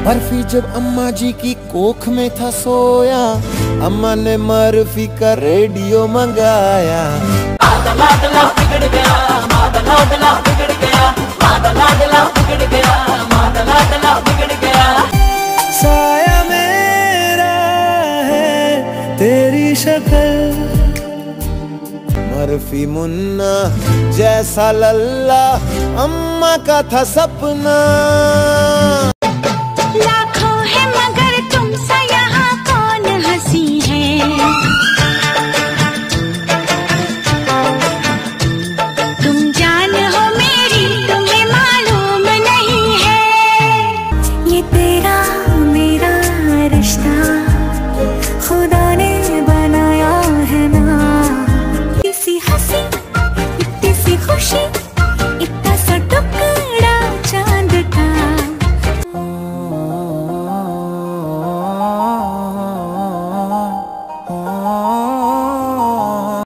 बर्फी जब अम्मा जी की कोख में था सोया, अम्मा ने बर्फी का रेडियो मंगाया। मादा लाडला बिगड़ गया, मादा लाडला बिगड़ गया, मादा लाडला बिगड़ गया, मादा लाडला बिगड़ गया। साया मेरा है तेरी शक्ल, बर्फी मुन्ना जैसा लल्ला अम्मा का था सपना। लाखों है मगर तुमसा यहाँ कौन हंसी है, तुम जान हो मेरी तुम्हें मालूम नहीं है। ये तेरा मेरा रिश्ता खुदा ने बनाया है ना, इसी हंसी इतनी सी खुशी, इतना सा टुकड़ा चांद का। Oh